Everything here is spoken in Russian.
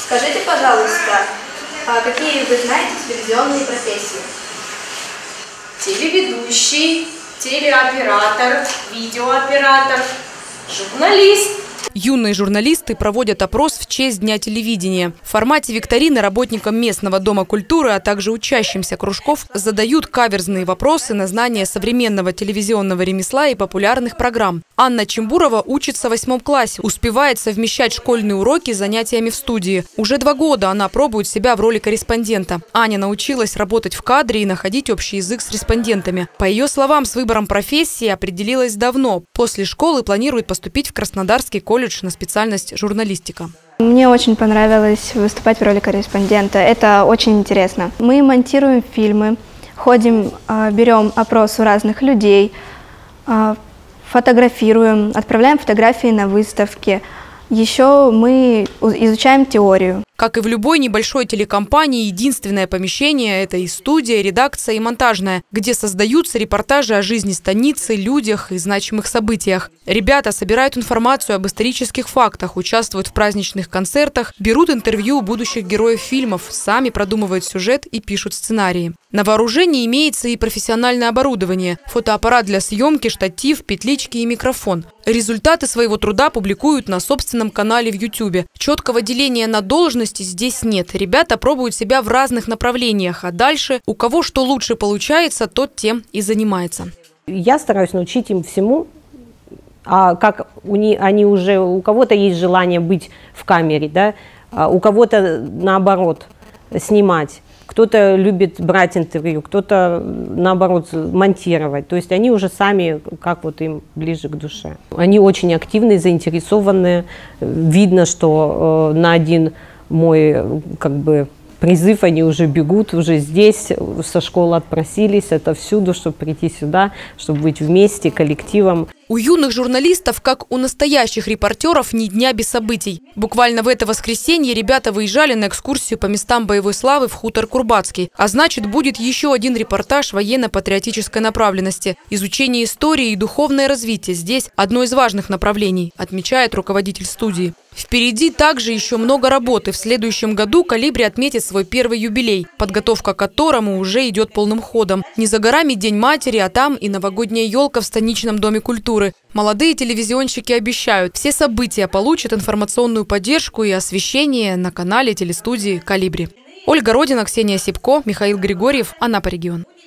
Скажите, пожалуйста, какие вы знаете телевизионные профессии? Телеведущий, телеоператор, видеооператор, журналист. Юные журналисты проводят опрос в честь Дня телевидения. В формате викторины работникам местного дома культуры, а также учащимся кружков задают каверзные вопросы на знание современного телевизионного ремесла и популярных программ. Анна Чембурова учится в 8 классе, успевает совмещать школьные уроки с занятиями в студии. Уже 2 года она пробует себя в роли корреспондента. Аня научилась работать в кадре и находить общий язык с респондентами. По ее словам, с выбором профессии определилась давно. После школы планирует поступить в Краснодарский колледж на специальность журналистика. Мне очень понравилось выступать в роли корреспондента. Это очень интересно. Мы монтируем фильмы, ходим, берем опрос у разных людей, фотографируем, отправляем фотографии на выставки. Еще мы изучаем теорию. Как и в любой небольшой телекомпании, единственное помещение – это и студия, и редакция, и монтажная, где создаются репортажи о жизни станицы, людях и значимых событиях. Ребята собирают информацию об исторических фактах, участвуют в праздничных концертах, берут интервью у будущих героев фильмов, сами продумывают сюжет и пишут сценарии. На вооружении имеется и профессиональное оборудование – фотоаппарат для съемки, штатив, петлички и микрофон. Результаты своего труда публикуют на собственном канале в YouTube. Четкого деления на должности здесь нет. Ребята пробуют себя в разных направлениях, а дальше у кого что лучше получается, тот тем и занимается. Я стараюсь научить им всему, а как они уже, у кого-то есть желание быть в камере, да, а у кого-то наоборот снимать. Кто-то любит брать интервью, кто-то, наоборот, монтировать. То есть они уже сами, как вот им ближе к душе. Они очень активные, заинтересованные. Видно, что на один мой призыв они уже бегут, уже здесь, со школы отпросились, отовсюду, чтобы прийти сюда, чтобы быть вместе, коллективом. У юных журналистов, как у настоящих репортеров, ни дня без событий. Буквально в это воскресенье ребята выезжали на экскурсию по местам боевой славы в хутор Курбатский. А значит, будет еще один репортаж военно-патриотической направленности. Изучение истории и духовное развитие здесь одно из важных направлений, отмечает руководитель студии. Впереди также еще много работы. В следующем году «Колибри» отметит свой первый юбилей, подготовка к которому уже идет полным ходом. Не за горами День матери, а там и новогодняя елка в станичном доме культуры. Молодые телевизионщики обещают, все события получат информационную поддержку и освещение на канале телестудии «Колибри». Ольга Родина, Ксения Сипко, Михаил Григорьев, Анапа регион.